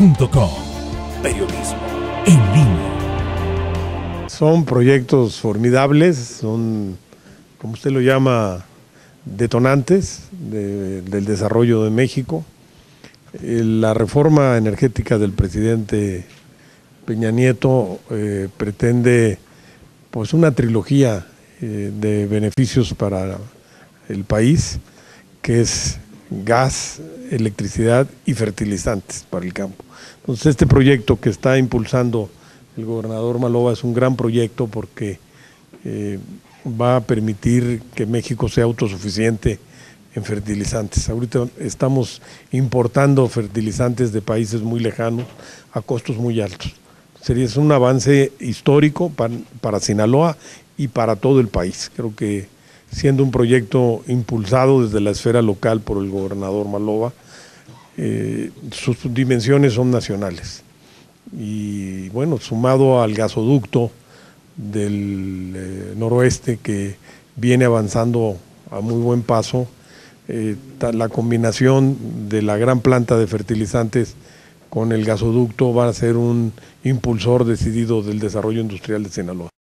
Sinaloa.com. Periodismo en línea. Son proyectos formidables, son, como usted lo llama, detonantes del desarrollo de México. La reforma energética del presidente Peña Nieto pretende pues una trilogía de beneficios para el país, que es gas, electricidad y fertilizantes para el campo. Entonces este proyecto que está impulsando el gobernador Maloba es un gran proyecto porque va a permitir que México sea autosuficiente en fertilizantes. Ahorita estamos importando fertilizantes de países muy lejanos a costos muy altos. Es un avance histórico para Sinaloa y para todo el país. Creo que siendo un proyecto impulsado desde la esfera local por el gobernador Maloba, sus dimensiones son nacionales. Y bueno, sumado al gasoducto del noroeste que viene avanzando a muy buen paso, la combinación de la gran planta de fertilizantes con el gasoducto va a ser un impulsor decidido del desarrollo industrial de Sinaloa.